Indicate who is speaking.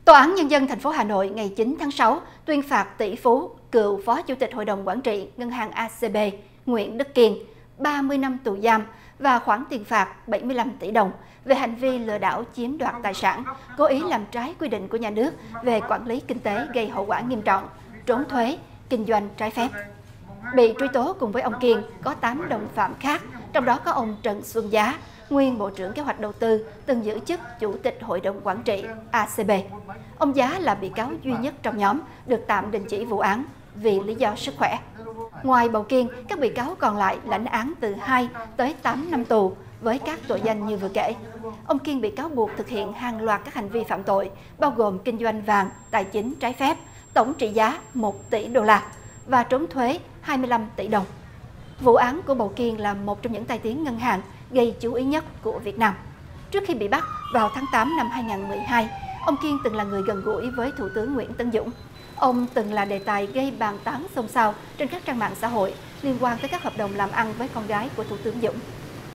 Speaker 1: Tòa án Nhân dân thành phố Hà Nội ngày 9 tháng 6 tuyên phạt tỷ phú, cựu Phó Chủ tịch Hội đồng Quản trị Ngân hàng ACB Nguyễn Đức Kiên 30 năm tù giam và khoản tiền phạt 75 tỷ đồng về hành vi lừa đảo chiếm đoạt tài sản, cố ý làm trái quy định của nhà nước về quản lý kinh tế gây hậu quả nghiêm trọng, trốn thuế, kinh doanh trái phép. Bị truy tố cùng với ông Kiên có 8 đồng phạm khác, trong đó có ông Trần Xuân Giá, nguyên Bộ trưởng Kế hoạch Đầu tư, từng giữ chức Chủ tịch Hội đồng Quản trị ACB. Ông Giá là bị cáo duy nhất trong nhóm được tạm đình chỉ vụ án vì lý do sức khỏe. Ngoài Bầu Kiên, các bị cáo còn lại lãnh án từ 2 tới 8 năm tù với các tội danh như vừa kể. Ông Kiên bị cáo buộc thực hiện hàng loạt các hành vi phạm tội, bao gồm kinh doanh vàng, tài chính trái phép, tổng trị giá 1 tỷ đô la và trốn thuế 25 tỷ đồng. Vụ án của Bầu Kiên là một trong những tai tiếng ngân hàng gây chú ý nhất của Việt Nam. Trước khi bị bắt vào tháng 8 năm 2012, ông Kiên từng là người gần gũi với Thủ tướng Nguyễn Tấn Dũng. Ông từng là đề tài gây bàn tán xôn xao trên các trang mạng xã hội liên quan tới các hợp đồng làm ăn với con gái của Thủ tướng Dũng.